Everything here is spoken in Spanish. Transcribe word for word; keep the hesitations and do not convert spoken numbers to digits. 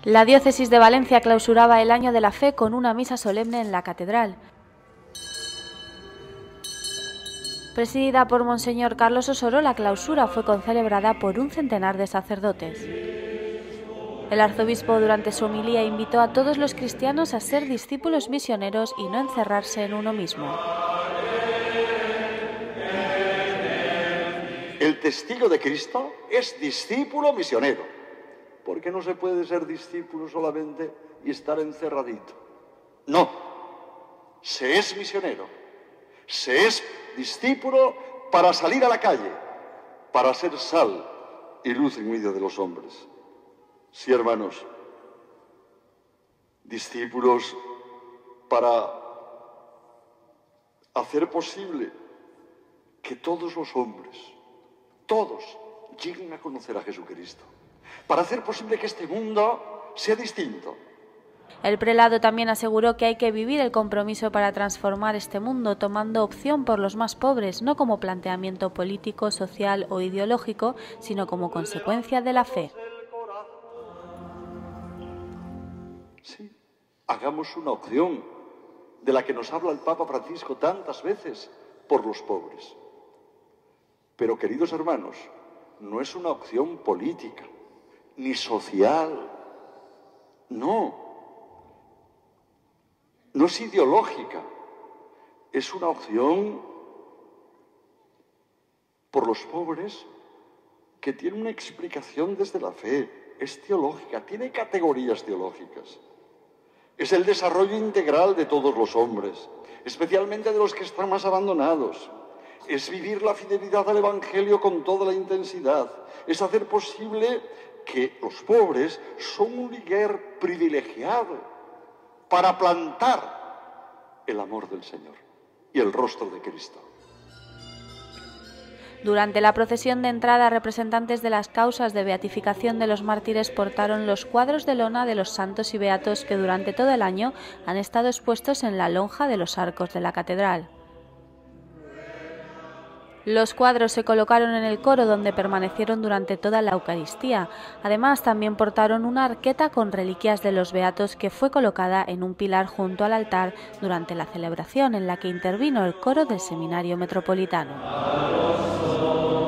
La diócesis de Valencia clausuraba el Año de la Fe con una misa solemne en la catedral. Presidida por Monseñor Carlos Osoro, la clausura fue concelebrada por un centenar de sacerdotes. El arzobispo durante su homilía invitó a todos los cristianos a ser discípulos misioneros y no encerrarse en uno mismo. El testigo de Cristo es discípulo misionero. ¿Por qué no se puede ser discípulo solamente y estar encerradito? No, se es misionero, se es discípulo para salir a la calle, para ser sal y luz en medio de los hombres. Sí, hermanos, discípulos para hacer posible que todos los hombres, todos, lleguen a conocer a Jesucristo, para hacer posible que este mundo sea distinto. El prelado también aseguró que hay que vivir el compromiso para transformar este mundo, tomando opción por los más pobres, no como planteamiento político, social o ideológico, sino como consecuencia de la fe. Sí, hagamos una opción de la que nos habla el Papa Francisco tantas veces, por los pobres. Pero, queridos hermanos, no es una opción política, ni social, no. No es ideológica, es una opción por los pobres que tiene una explicación desde la fe, es teológica, tiene categorías teológicas. Es el desarrollo integral de todos los hombres, especialmente de los que están más abandonados. Es vivir la fidelidad al Evangelio con toda la intensidad. Es hacer posible que los pobres son un lugar privilegiado para plantar el amor del Señor y el rostro de Cristo. Durante la procesión de entrada, representantes de las causas de beatificación de los mártires portaron los cuadros de lona de los santos y beatos que durante todo el año han estado expuestos en la lonja de los arcos de la catedral. Los cuadros se colocaron en el coro, donde permanecieron durante toda la Eucaristía. Además, también portaron una arqueta con reliquias de los beatos que fue colocada en un pilar junto al altar durante la celebración, en la que intervino el coro del Seminario Metropolitano.